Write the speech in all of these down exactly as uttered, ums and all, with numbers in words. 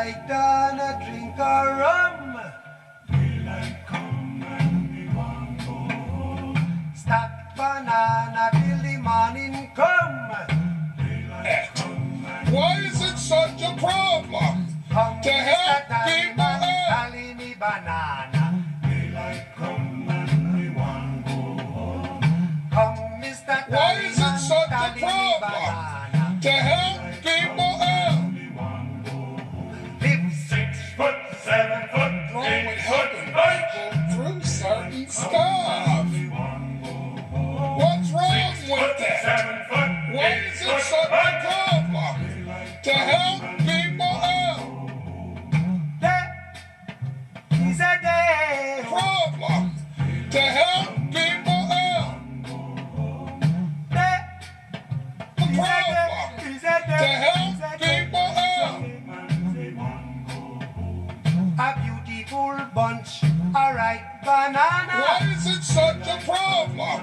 Daylight done a drink of rum. Daylight come and we want go home. Stack banana till the morning come. Daylight come and why is it such a problem Come, to Mister help people Tallyman, out? tally me banana. Daylight come and we want go home. Come, Mister Why is it Tallyman, such a tally me problem banana. to help people out? Live Six foot, seven foot, Wrong eight with foot helping punch. people through certain stuff. What's wrong with that? Seven foot, Why is it such a problem to help people out? There is a day. Problem to help people out. There The is a problem day. Is a day. to help people out. A beautiful bunch, a ripe banana. Why is it such a problem?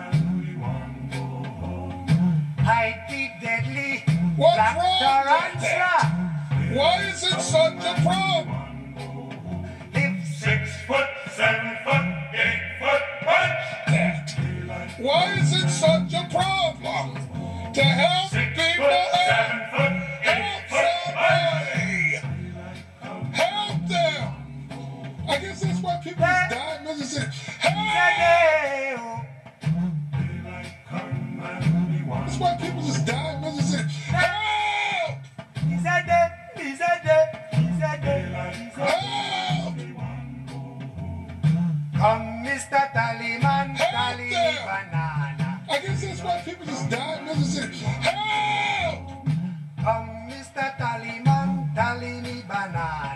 Hide the deadly What's black wrong with tarantula. Why is it such a problem? Live Six foot, seven foot, eight foot punch. That. Why is it such a problem to help Six people foot, out? seven foot, eight Help foot punch. somebody! Help them! I guess that's why people just die and just say, help! Day. That's why people just die and just say, help! Is a day. Is a day. Is a day. Is a day. Help! Come, Mister Tallyman, Help tally me them. banana. I guess that's why people just die and just say, help! Come, Mister Tallyman, tally me banana.